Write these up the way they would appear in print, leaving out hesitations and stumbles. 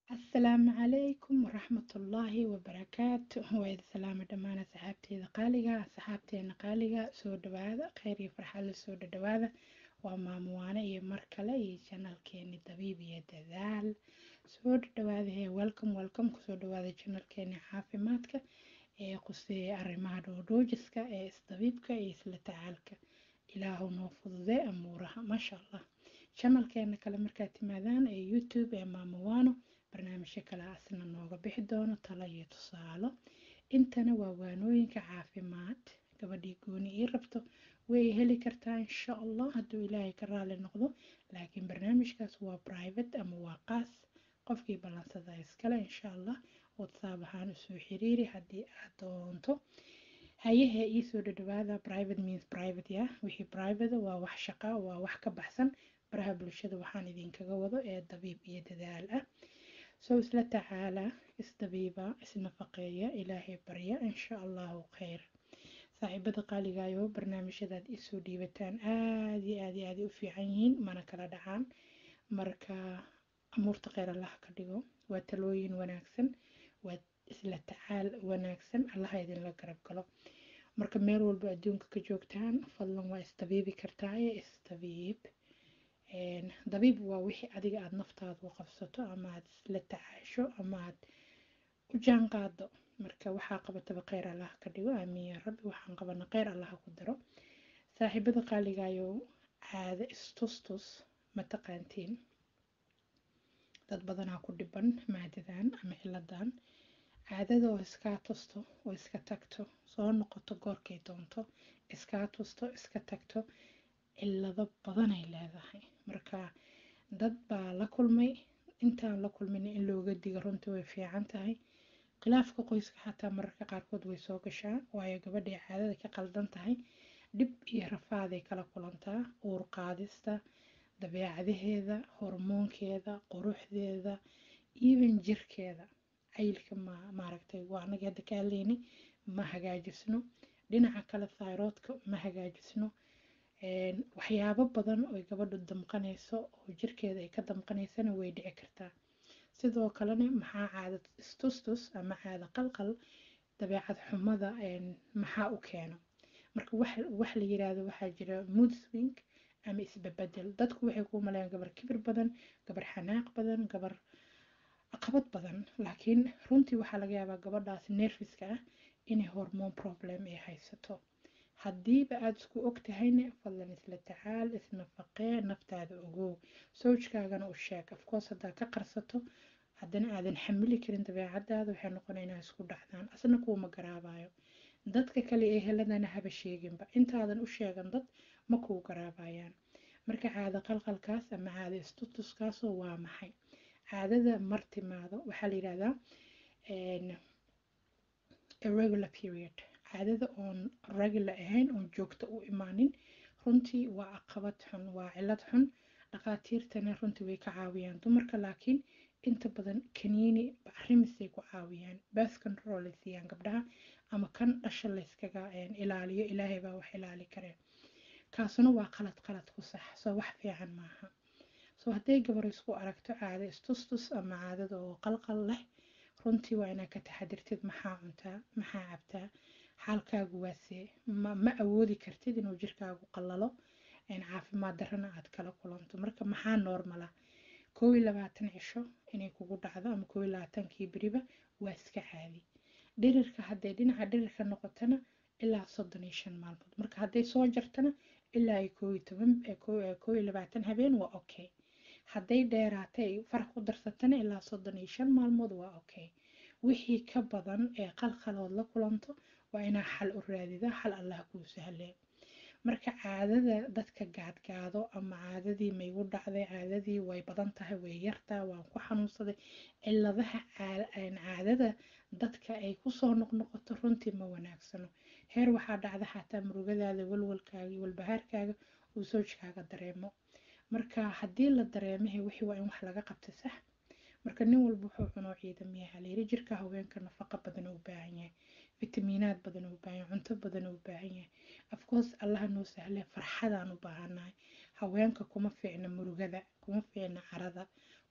السلام عليكم ورحمة الله وبركاته وإذا سلام دمان سحابتي سحابتي قالقة سود هذا خيري فرحة لسود هذا وما موانا يمركلة يشانل كيني طبيبي يدذال سود هذا هي welcome كسود هذا channel كيني عافيماتك قصي أرمها دوجسك إستبيبك إسلا تعالك إلهو نوفض ذي أمورها ما شاء الله channel كيني كلا مركاتي ماذان يوتيوب ما موانو barnaamijyo kale asna nooga bixi doono talo iyo tusaalo intana waa waanooyinka caafimaad gabadhii gooni ii rabto way heli kartaa insha allah hadduu ilaahay ka raali noqdo laakiin barnaamijkaas waa private ama waa qaas qofkii ballansada iskale insha allah whatsapp ahaan usoo xiriiri haddii aad doonto hayahe iisoo dhadhawaada private means private ya wixii private waa wax shaqa waa wax ka baxsan baraha bulshada waxaan idinkaga wado ee dabiib iyo dadaal ah سو إسلا تعالى إستبيبا إسنفقية إلهي بريا إن شاء الله خير صاحبة قالي غايو برنامج داد إسو ديبتان آدي وفي عينين مانا كلا دعان مركا أمور تغير الله كديو وتلوين وناكسن وإسلا تعالى وناكسن الله يدين لك رب كلو مركا ميرو البعدونك كجوكتان فضلا واستبيبي كرتاي استبيب dabiib waa wixii adiga aad naftaada u qabsato ama aad isla tacaasho ama aad u jaan qaado marka waxaa qabataba kheyr allah ka dhigo aamiin yaa rabbi waxaan qabana kheyr allah ku daro saaxiibada qaaligayo caado istustus ma taqaantiin dad badanaa ku dhiban maadadan ama ciladan caadada oo iskaa tusto oo iska tagto soo noqoto goorkay doonto iskaa tusto iska tagto cilado badan ay leedahay marka dad baa la kulmay intaan la kulmin in looga digo runtii way fiican tahay khilaafka qoyska xataa mararka qaarkood way soo gashaa waayo gabadhay caadada ka qaldan tahay dhib iyo rafaaday kala kulantaa uur qaadista dabeecadaheeda hormoonkeeda quruxdeeda even jirkeeda cayilka maaragtay waa anaga hadda ka hadlaynay ma hagaajisno dhinaca kale thyroidka ma hagaajisno waxyaabo badan oo gabadhu damqanayso oo jirkeeda ay ka damqanaysana way dhici kartaa sidoo kalena maxaa caado istustus ama caado qalqal dabeecad xumada maxaa u keeno marka wax la yiraahdo waxaa jira mood swing ama isbabedel dadku waxay ku maleeyaan gabar kibir badan gabar xanaaq badan gabar caqabad badan laakiin runtii waxaa laga yaabaa gabadhaas nerviska ah inay hormone problem ay haysato haddiiba aada isku og tahayna fadlan isla tacaal isnafaqee naftaada ogow sawjkaagana u sheeg afcourse haddaa ka qarsato haddana aadan xamili karin dabeecadaada waxay noqona inaa isku dhacdaan asna kuuma garaabayo dadka kale ee heladana haba sheeginba intaadan u sheegan dad ma kuu garaabayaan marka caado qalqalkaas ama caado istutuskaasoo waa maxay caadada martimaado waxaa la yidhahdaa irregular period caadada oon regular ahayn oon joogto u imaanin runtii waa caqabad xun waa cilad xun dhaqaatiirtana runtii way ka caawiyaan dumarka laakiin inta badan kaniini bacrimisay ku caawiyaan birth control ay siiyaan gabdhaha ama kan dhasha layskaga ilaaliyo ilaahay baa wax ilaali kareen kaasuna waa qalad ku sax soo wax fiican maaha soo hadday gabar isku aragto caado istustus ama caadada oo qalqal leh runtii waa inaad ka taxadirtid maxaa cuntaa maxaa cabtaa xaalkaagu waase ma awoodi kartid inuu jirkaagu qalalo caafimaad darrana aad kala kulanto marka maxaa normala 21 cisho inay kugu dhacdo ama 21kii beriba waa iska caadi dhirirka hadday dhinaca dhirirka noqotana ilaa 35 maalmood marka hadday soo jartana ilaa 21 habeen waa okay hadday dheeraatay farax ku darsatana ilaa 35 maalmood waa okay wixii ka badan ee qalqalood la kulanto waa inaa xal u raadida xal allah kuu sahlee marka caadada dadka gaadgaado ama caadadii maygu dhacday caadadii way badan tahay way yartaa waan ku xanuunsaday ciladaha caadada dadka ay kusoo noqnoqoto runtii ma wanaagsano heer waxaa dhacda xataa murugadaada walwalkaaga iyo walbahaarkaaga uu soojkaaga dareemo marka haddii la dareemahay wixii waa in wax laga qabta sax marka nin walba wuxuu cuno ciidamiya haleeri jirka haweenka nafaqa badan u baahan yahay fitamiinaad badan u baahan yahay cunto badan u baahan yahay afcourse allah noo sahle farxadaan u baahanahay haweenka kuma fiicna murugada kuma fiicna carada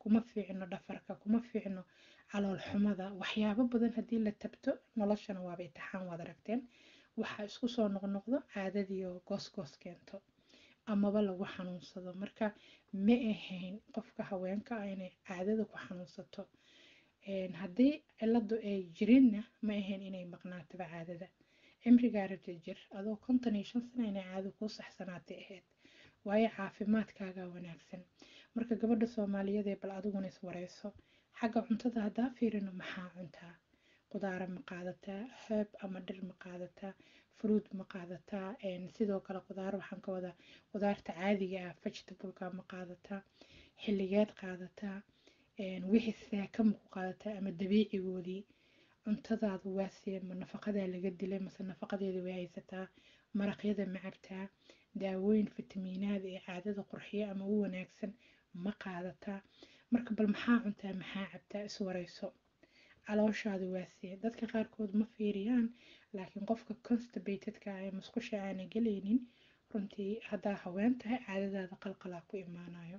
kuma fiicno dhafarka, kuma fiicno calool xumada, waxyaabo badan haddii la tabto noloshana waaba itixaan waad aragteen waxaa isku soo noqnoqdo caadadiyo goosgoos keento amaba lagu xanuunsado. marka ma ahayn qofka haweenka ah inay caadada ku xanuunsato, haddii ciladu ay jirinna ma ahayn inay maqnaataba caadada. cimrigaa rabta jir adoo 55 sano inay caado kuu saxsanaatay ahayd, waayo caafimaadkaaga wanaagsan. marka gabadha Soomaaliyeed ee bal adiguna iswareyso, xagga cuntada haddaa fiirino maxaa cuntaa, qudaara ma qaadataa, herb ama dhir ma qaadataa, fruit ma qaadataa, sidoo kale qudaar waxaan ka wadaa qudaarta caadiga ah vegetable-ka ma qaadataa, xilligeed qaadataa, wixii seeka ma ku qaadataa ama dabiicigoodii. cuntadaadu waa see, ma nafaqadaa laga dilay mase nafaqadeeda way haysataa, maraqyada ma cabtaa, daawooyin fitamiinaad ee caadada qurxiya ama u wanaagsan ma qaadataa. marka bal maxaa cuntaa maxaa cabtaa iswareyso, calooshaadu waa see. dadka qaarkood ma fiiriyaan, laakiin qofka constipated-ka ah ee musqusha aana gelaynin, runtii haddaa haween tahay caadadaada qalqalaa ku imaanayo.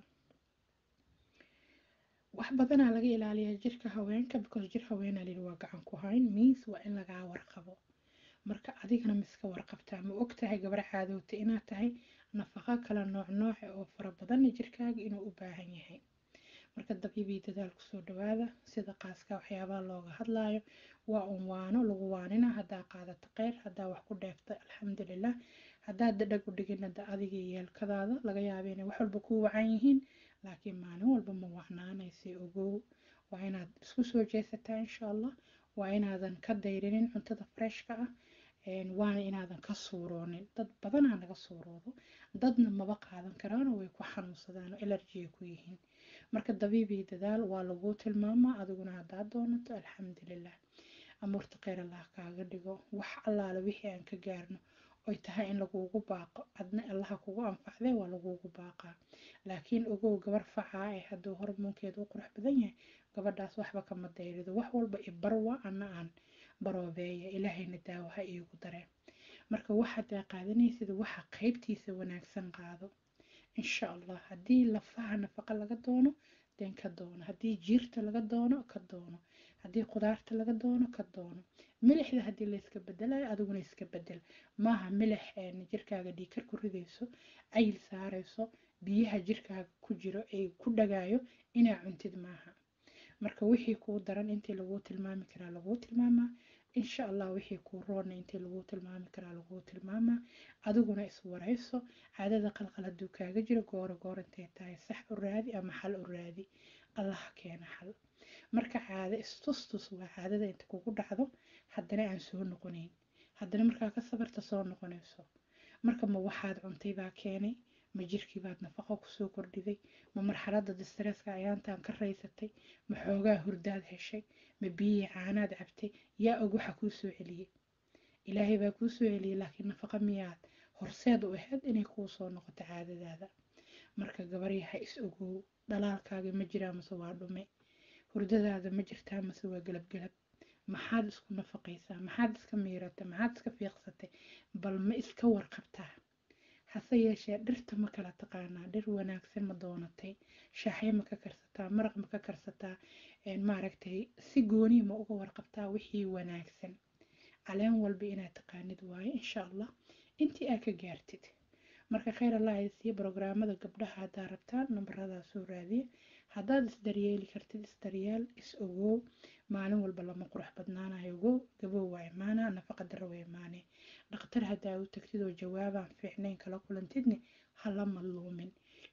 wax badanaa laga ilaaliyaa jirka haweenka, because jir haweenaa lili waa gacan ku hayn, means waa in lagaa warqabo. marka adigana ma iska warqabtaa, ma ogtahay gabar caadowta inaad tahay, nafaqo kala nooc oo fara badan jirkaaga inuu u baahan yahay. marka dabiibi dadaal kusoo dhawaada. sida qaaska waxyaabaha looga hadlaayo waa waano lagu waanina, haddaa qaadato qeyr, haddaa wax ku dheefta alxamdulilah, haddaa dhag u dhiginada adiga yeelkadaada laga yaaba inay wax walba ku wacan yihiin, laakiin maalin walba ma wacnaanaysa ogow. waa inaad isku soo jeesataa insha allah, waa inaadan ka dayrinin cuntada freshka ah, waana inaadan ka suuroonin. dad badanaa naga suuroodo, dadna maba qaadan karaan oo way ku xanuunsadaan oo allergy ay ku yihiin. marka dabiibi dadaal waa lagu tilmaamaa, adiguna haddaa doonato alxamdulilah, amuurta kheyr allah kaaga dhigo. wax allaala wixii aan ka gaarno oy tahay in lagugu baaqo adna allaha kugu anfacdee waa lagugu baaqaa. laakiin ogow gabar facaa ee hadduu hormoonkeedu u qurux badan yahay, gabadhaas waxba kama dayrido, wax walba ibarwa ana aan baroobeeya, ilaahayna daawo ha iigu dareen. marka waxaad qaadanaysid waxa qaybtiisa wanaagsan qaado insha allah. haddii lafaha nafaqa laga doono den ka doono, haddii jiirta laga doono ka doono, haddii qudaarta laga doono ka doono. milixda haddii la iska bedelayo adiguna iska bedel, maaha milix jirkaaga dhiikar ku ridayso, cayil saarayso, biyaha jirkaaga ku jiro ee ku dhagaayo inaa cuntid maaha. marka wixii kuu daran intii laguu tilmaami karaa laguu tilmaamaa, insha allah wixii kuu roona intii laguu tilmaami karaa laguu tilmaamaa. adiguna iswareyso, caadada qalqal hadduu kaaga jiro goor intay tahay sax u raadi ama xal u raadi, allah keena xal. marka caado istustus waa caadada inta kugu dhacdo haddana aan soo noqonayn, haddana markaa ka sabarta soo noqonayso. marka ma waxaad cuntay baa keenay, ma jirkii baad nafaqo kusoo kordhiday, ma marxaladda distresska ayaantaan ka raysatay, ma xoogaa hurdaad heshay, ma biyihii caanaad cabtay, yaa og waxa kuu soo celiyey. ilaahay baa kuu soo celiyey, laakiin nafaqa miyaad horseed u ahayd inay kuu soo noqoto caadadaada. marka gabaryaha is ogow, dhalaalkaaga ma jiraa mase waa dhume, hurdadaada ma jirtaa mase waa galab, maxaad isku nafaqaysaa, maxaad iska miiratay, maxaad iska fiiqsatay, bal ma iska warqabtaa. hase yeeshee dhirta ma kala taqaanaa, dhir wanaagsan ma doonatay, shaaxyo ma ka karsataa, maraq ma ka karsataa, maaragtay si gooni ma uga warqabtaa wixii wanaagsan. caleen walba inaad taqaanid waaye insha allah intii aad ka gaartid. marka kheyr allah ay siiyo. brograamada gabdhaha haddaa rabtaan nambarada soo raadiya. haddaad isdaryeeli kartid isdaryeel, is ogow, maalin walba lama qurux badnaanayo, ogow gabow waa imaanaa, nafaqa darro waa imaanee. dhaqtar haddaa u tagtid oo jawaabaan fiicnayn kala kulantidne hala madluumin.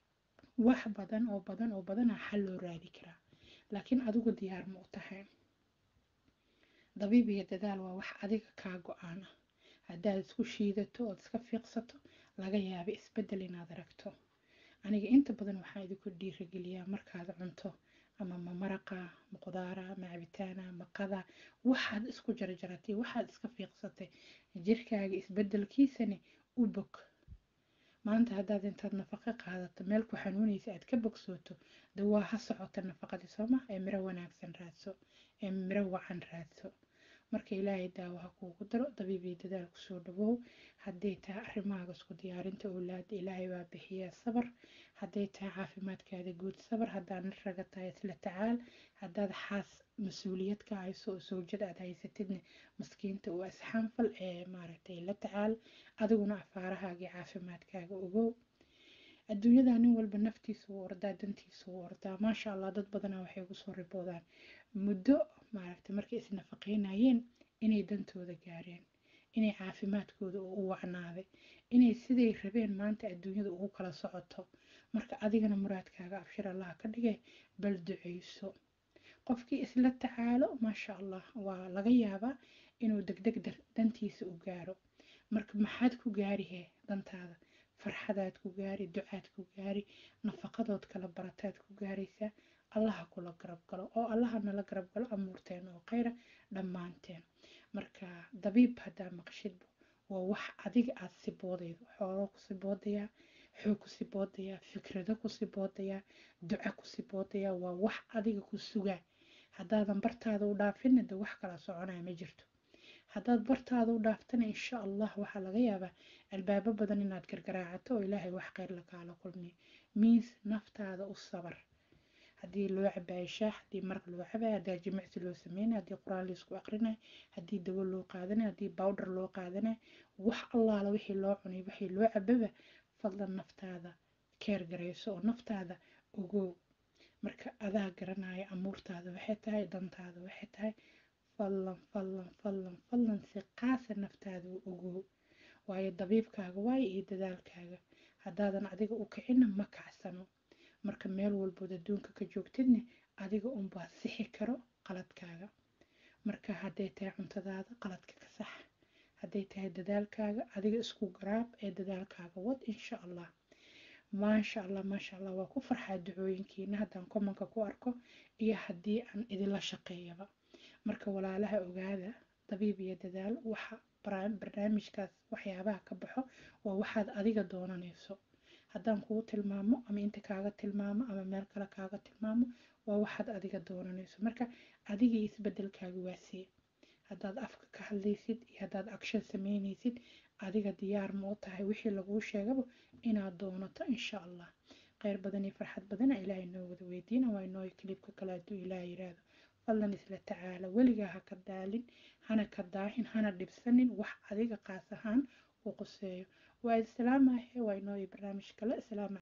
wax badan oo badanaa xal loo raadi karaa, laakiin adigu diyaar ma u tahay. dabiib iyo dadaal waa wax adiga kaa go-aan ah. haddaad isku shiidato ood iska fiiqsato laga yaaba isbedel inaad aragto. aniga inta badan waxaa idinku dhiirageliyaa markaad cunto ama ma maraqa, ma qudaara, ma cabitaana, ma qada, waxaad isku jarjaratay, waxaad iska fiiqsatay, jirkaaga isbedelkiisana u bog. maanta haddaad intaad nafaqo qaadato meel ku xanuunaysa aad ka bogsooto, de waa ha socota nafaqadii sooma, ee miro wanaagsan raadso, ee miro wacan raadso. marka ilaahay daawo ha kuugu daro dabiib iyo dadaal kusoo dhawow hadday tahay arrimahaaga isku diyaarinta owlaada ilaahay baa bixiyaa sabar hadday tahay caafimaadkaada guud sabar haddaad nin raga tahay isla tacaal haddaad xaas mas-uuliyad ka hayso oo sawjad aad haysatidna maskiinta u asxaanfal ee maaragtay la tacaal adiguna afaarahaaga iyo caafimaadkaaga ogow adduunyada nin walba naftiisa u ordaa dantiisa u ordaa maasha allah dad badanaa waxay ugu soo riboodaan muddo maaragtay markay isnafaqeynayeen inay dantooda gaareen inay caafimaadkooda u wacnaaday inay siday rabeen maanta adduunyada ugu kala socoto marka adigana muraadkaaga abshir allaha ka dhigay bal duceyso qofkii isla tacaalo maasha allah waa laga yaabaa inuu degdeg dantiisa u gaaro marka maxaad ku gaarihee dantaada farxadaad ku gaari ducaad ku gaari nafaqadood kala barataad ku gaaraysaa allaha kula garab galo oo allaha nala garab galo amuurteen oo khayra dhammaanteen marka dabiib haddaa maqshidba waa wax adiga aad siboodaydo xoolo ku siboodayaa xoog ku siboodayaa fikrado ku siboodayaa duco ku siboodayaa waa wax adiga ku sugaa haddaadan bartaada u dhaafinna de wax kala soconaya ma jirto haddaad bartaada u dhaaftana insha allah waxaa laga yaabaa albaabo badan inaad gargaraacato oo ilaahay wax khayr la kaala kulmiyo miis naftaada u sabar haddii loo cabaayo shaah haddii maraq loo cabaayo haddii jimicsi loo sameynayo haddii quraan laysku aqrinayo haddii dawo loo qaadanayo haddii bowdhar loo qaadanayo wax allaala wixii loo cunay wixii loo cababa fadlan naftaada keer garayso oo naftaada ogow marka adaa garanaya amuurtaada waxay tahay dantaada waxay tahay fadlan si qaasa naftaada u ogow waayo dabiibkaaga waayo iyo dadaalkaaga haddaadan adiga u kicinna ma kacsano marka meel walbood adduunka ka joogtidna adiga unbaa sixi karo qaladkaaga marka hadday tahay cuntadaada qaladka ka sax hadday tahay dadaalkaaga adiga isku garaab ee dadaalkaaga wad insha allah maasha allah waa ku farxaa ducooyinkiina haddaan komanka ku arko iyo haddii aan idinla shaqeeyaba marka walaalaha ogaada dabiib iyo dadaal waxa barnaamijkaas waxyaabaha ka baxo waa waxaad adiga doonanayso haddaan kugu tilmaamo ama inta kaaga tilmaamo ama meel kale kaaga tilmaamo waa waxaad adiga doonanayso marka adiga isbedelkaaga waasiye haddaad afka ka hadlaysid iyo haddaad action sameynaysid adiga diyaar ma u tahay wixii laguu sheegaba inaad doonato insha allah khayr badan iyo farxad badana ilaahay noo wada weydiina waa inoo klibka kale hadduu ilaah yiraahdo fadlan isla tacaala weligaa ha ka daalin hana ka daahin hana dhibsanin wax adiga qaas ahaan u quseeyo waa islaamahe waa inoo barnaamij kale islaama